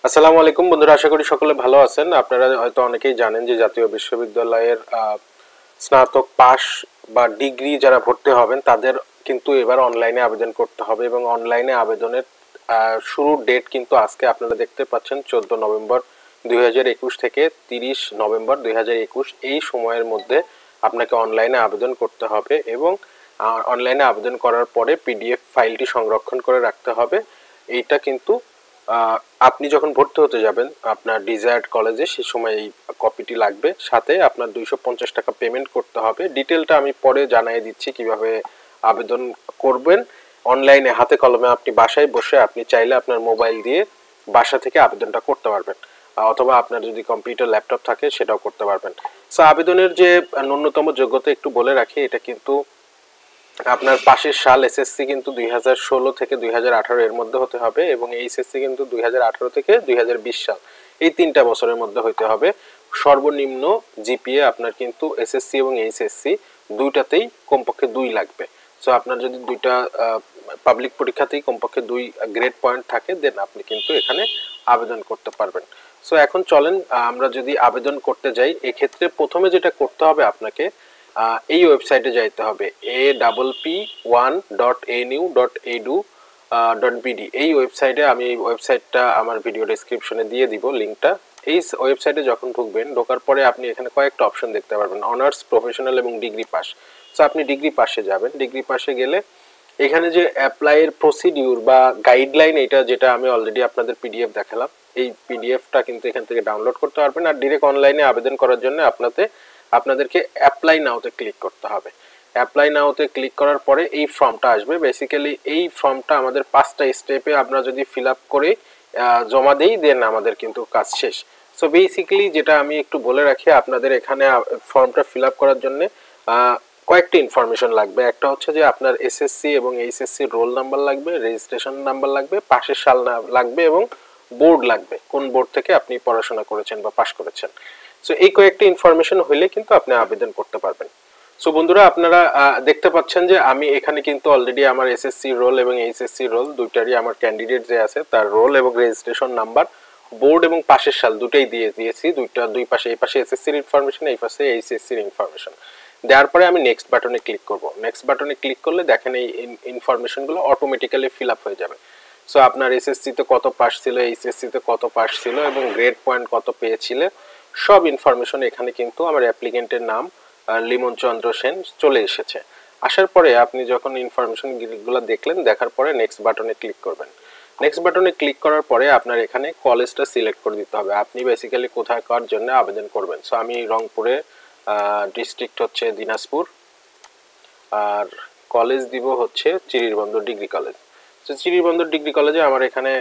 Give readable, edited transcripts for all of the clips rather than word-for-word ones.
আসসালামু আলাইকুম বন্ধুরা, আশা করি সকলে ভালো আছেন। আপনারা হয়তো অনেকেই জানেন যে জাতীয় বিশ্ববিদ্যালয়ের স্নাতক পাস বা ডিগ্রি যারা ভর্তি হবেন তাদের কিন্তু এবার অনলাইনে আবেদন করতে হবে এবং অনলাইনে আবেদনের শুরুর ডেট কিন্তু আজকে আপনারা দেখতে পাচ্ছেন 14 নভেম্বর 2021 থেকে 30 নভেম্বর 2021 এই সময়ের মধ্যে আপনাকে অনলাইনে আবেদন করতে হবে এবং অনলাইনে আবেদন করার পরে পিডিএফ ফাইলটি সংরক্ষণ করে রাখতে হবে। এইটা কিন্তু আপনি যখন ভর্তি হতে যাবেন আপনার ডিজায়ার্ড কলেজে সেই সময় এই কপিটি লাগবে, সাথে আপনার 250 টাকা পেমেন্ট করতে হবে। ডিটেলটা আমি পরে জানিয়ে দিচ্ছি কিভাবে আবেদন করবেন। অনলাইনে হাতে কলমে আপনি বাসায় বসে আপনি চাইলে আপনার মোবাইল দিয়ে বাসা থেকে আবেদনটা করতে পারবেন, অথবা আপনার যদি কম্পিউটার ল্যাপটপ থাকে সেটাও করতে পারবেন। সো আবেদনের যে ন্যূনতম যোগ্যতা একটু বলে রাখি, এটা কিন্তু আপনার পাশের সাল এসএসসি কিন্তু 2016 থেকে 2018 এর মধ্যে হতে হবে এবং এইচএসসি কিন্তু 2018 থেকে 2020 সাল, এই 3টা বছরের মধ্যে হতে হবে। সর্বনিম্ন জিপিএ আপনার কিন্তু এসএসসি এবং এইচএসসি দুইটাতেই কমপক্ষে 2 লাগবে। সো আপনার যদি দুইটা পাবলিক পরীক্ষাতেই কমপক্ষে 2 গ্রেড পয়েন্ট থাকে দেন আপনি কিন্তু এখানে আবেদন করতে পারবেন। সো এখন চলেন আমরা যদি আবেদন করতে যাই, এক্ষেত্রে প্রথমে যেটা করতে হবে আপনাকে এই ওয়েবসাইটে যাইতে হবে app1.anu.edu.bd। এই ওয়েবসাইটে আমি এই ওয়েবসাইটটা আমার ভিডিও ডেসক্রিপশনে দিয়ে দিব লিঙ্কটা। এই ওয়েবসাইটে যখন ঢুকবেন, ঢোকার পরে আপনি এখানে কয়েকটা অপশন দেখতে পারবেন, অনার্স, প্রফেশনাল এবং ডিগ্রি পাস। সো আপনি ডিগ্রি পাসে যাবেন। ডিগ্রি পাসে গেলে এখানে যে অ্যাপ্লাইয়ের প্রসিডিউর বা গাইডলাইন, এটা যেটা আমি অলরেডি আপনাদের পিডিএফ দেখালাম, এই পিডিএফটা কিন্তু এখান থেকে ডাউনলোড করতে পারবেন। আর ডিরেক্ট অনলাইনে আবেদন করার জন্য আপনাদেরকে অ্যাপ্লাই নাওতে ক্লিক করতে হবে। অ্যাপ্লাই নাওতে ক্লিক করার পরে এই ফর্মটা আসবে। বেসিক্যালি এই ফর্মটা আমাদের 5টা স্টেপে আমরা যদি ফিল আপ করে জমা দেই দেন আমাদের কিন্তু কাজ শেষ। সো বেসিক্যালি যেটা আমি একটু বলে রাখি, আপনাদের এখানে ফর্মটা ফিল আপ করার জন্য কয়েকটি ইনফরমেশন লাগবে। একটা হচ্ছে যে আপনার এসএসসি এবং এইচএসসি রোল নাম্বার লাগবে, রেজিস্ট্রেশন নাম্বার লাগবে, পাশের সাল লাগবে এবং বোর্ড লাগবে, কোন বোর্ড থেকে আপনি পড়াশোনা করেছেন বা পাশ করেছেন। সো এই কয়েকটি ইনফরমেশন হইলে কিন্তু আপনি আবেদন করতে পারবেন। সো বন্ধুরা, আপনারা দেখতে পাচ্ছেন যে আমি এখানে কিন্তু অলরেডি আমার এসএসসি রোল এবং এইচএসসি রোল দুইটারই আমার ক্যান্ডিডেট যে আছে তার রোল এবং রেজিস্ট্রেশন নাম্বার, বোর্ড এবং পাশের সাল দুটাই দিয়েছি। দুই পাশে, এই পাশে এসএসসির ইনফরমেশন, এই পাশে এইচএসসির ইনফরমেশন দেওয়ার পরে আমি নেক্সট বাটনে ক্লিক করব। নেক্সট বাটনে ক্লিক করলে দেখেন এই ইনফরমেশনগুলো অটোমেটিক্যালি ফিল আপ হয়ে যাবে। সো আপনার এসএসসিতে কত পাস ছিল, এইচএসসিতে কত পাস ছিল এবং গ্রেড পয়েন্ট কত পেয়েছিলেন, সব ইনফরমেশন এখানে কিন্তু আমার অ্যাপ্লিকেন্টের নাম লিমন চন্দ্র সেন চলে এসেছে। আসার পরে আপনি যখন ইনফরমেশনগুলো দেখলেন, দেখার পরে নেক্সট বাটনে ক্লিক করবেন। নেক্সট বাটনে ক্লিক করার পরে আপনার এখানে কলেজটা সিলেক্ট করে দিতে হবে, আপনি বেসিক্যালি কোথায় কার জন্য আবেদন করবেন। সো আমি রংপুরে, ডিস্ট্রিক্ট হচ্ছে দিনাজপুর, আর কলেজ দিব হচ্ছে চিরিরবন্দর ডিগ্রি কলেজ। তো চিরিরবন্দর ডিগ্রি কলেজে আমার এখানে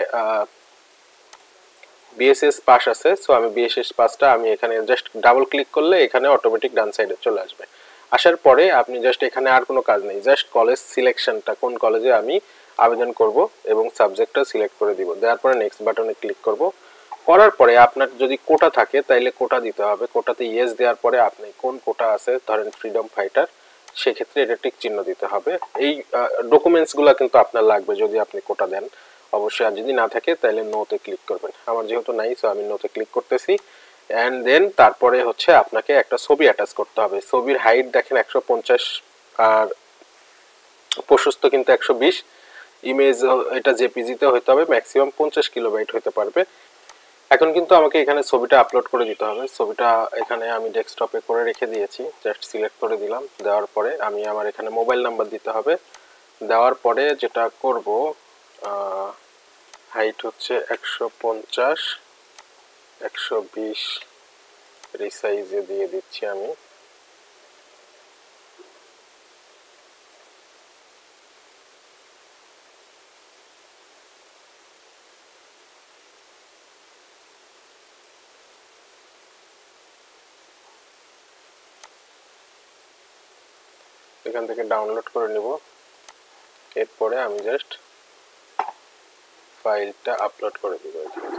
বিএসএস পাস আছে। সো আমি বিএসএস পাসটা আমি এখানে জাস্ট ডাবল ক্লিক করলে এখানে অটোমেটিক ডান সাইডে চলে আসবে। আসার পরে আপনি জাস্ট এখানে আর কোনো কাজ নেই, জাস্ট কলেজ সিলেকশনটা কোন কলেজে আমি আবেদন করব এবং সাবজেক্টটা সিলেক্ট করে দিব। দেওয়ার পরে নেক্সট বাটনে ক্লিক করব। করার পরে আপনার যদি কোটা থাকে তাইলে কোটা দিতে হবে। কোটাতে ইয়েস দেওয়ার পরে আপনি কোন কোটা আছে, ধরেন ফ্রিডম ফাইটার, সেক্ষেত্রে এটা টিক চিহ্ন দিতে হবে। এই ডকুমেন্টসগুলো কিন্তু আপনার লাগবে যদি আপনি কোটা দেন অবশ্যই, আর যদি না থাকে তাহলে নোতে ক্লিক করবেন। আমার যেহেতু নাই সো আমি নোতে ক্লিক করতেছি। অ্যান্ড দেন তারপরে হচ্ছে আপনাকে একটা ছবি অ্যাটাচ করতে হবে। ছবির হাইট দেখেন 150 আর প্রশস্ত কিন্তু 120। ইমেজ এটা জেপিজিতে হতে হবে, ম্যাক্সিমাম 50 কিলোবাইট হতে পারবে। এখন কিন্তু আমাকে এখানে ছবিটা আপলোড করে দিতে হবে। ছবিটা এখানে আমি ডেস্কটপে করে রেখে দিয়েছি, জাস্ট সিলেক্ট করে দিলাম। দেওয়ার পরে আমি আমার এখানে মোবাইল নাম্বার দিতে হবে। দেওয়ার পরে যেটা করব, হাইট হচ্ছে 150, 120 রিসাইজে দিয়ে দিচ্ছি আমি। এখান থেকে ডাউনলোড করে নিব। এরপরে আমি জাস্ট ফাইলটা আপলোড করে দিব।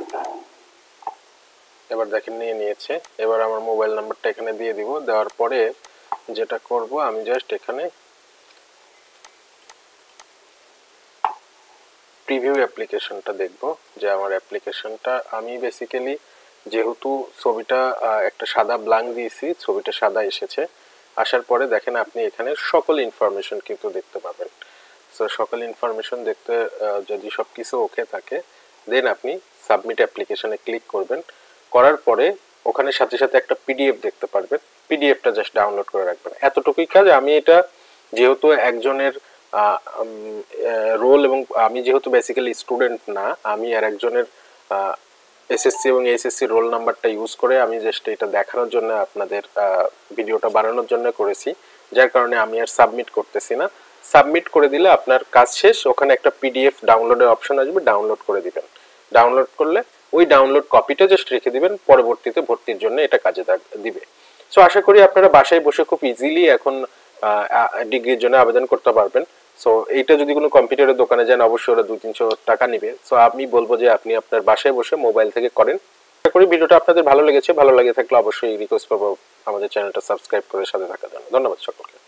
এবার দেখেন নিয়ে নিয়েছে। এবার আমার মোবাইল নাম্বারটা এখানে দিয়ে দিব। দেওয়ার পরে যেটা করব, আমি জাস্ট এখানে প্রিভিউ অ্যাপ্লিকেশনটা দেখব যে আমার অ্যাপ্লিকেশনটা আমি বেসিক্যালি যেহেতু ছবিটা একটা সাদা ব্ল্যাঙ্ক দিয়েছি, ছবিটা সাদা এসেছে। আসার পরে দেখেন আপনি এখানে সকল ইনফরমেশন কিন্তু দেখতে পাবেন। সো সকল ইনফরমেশন দেখতে যদি সব কিছু ওকে থাকে দেন আপনি সাবমিট অ্যাপ্লিকেশনে ক্লিক করবেন। করার পরে ওখানে সাথে সাথে একটা পিডিএফ দেখতে পারবেন, পিডিএফটা জাস্ট ডাউনলোড করে রাখবেন। এতটুকুই কাজ। আমি এটা যেহেতু একজনের রোল এবং আমি যেহেতু বেসিক্যালি স্টুডেন্ট না, আমি আর একজনের এসএসসি এবং এইচএসসি রোল নাম্বারটা ইউজ করে আমি জাস্ট এটা দেখানোর জন্য আপনাদের ভিডিওটা বানানোর জন্য করেছি, যার কারণে আমি আর সাবমিট করতেছি না। সাবমিট করে দিলে আপনার কাজ শেষ। ওখানে একটা পিডিএফ ডাউনলোডের অপশন আসবে, ডাউনলোড করে দিবেন। ডাউনলোড করলে ওই ডাউনলোড কপিটা জাস্ট রেখে দিবেন, পরবর্তীতে ভর্তির জন্য এটা কাজে দিবে। সো আশা করি আপনারা বাসায় বসে খুব ইজিলি এখন ডিগ্রির জন্য আবেদন করতে পারবেন। সো এইটা যদি কোনো কম্পিউটারের দোকানে যান অবশ্যই ওরা 200-300 টাকা নেবে। সো আমি বলবো যে আপনি আপনার বাসায় বসে মোবাইল থেকে করেন। আশা করি ভিডিওটা আপনাদের ভালো লেগেছে। ভালো লাগে থাকলে অবশ্যই রিকোয়েস্ট করবো আমাদের চ্যানেলটা সাবস্ক্রাইব করে সাথে থাকার জন্য। ধন্যবাদ সকলকে।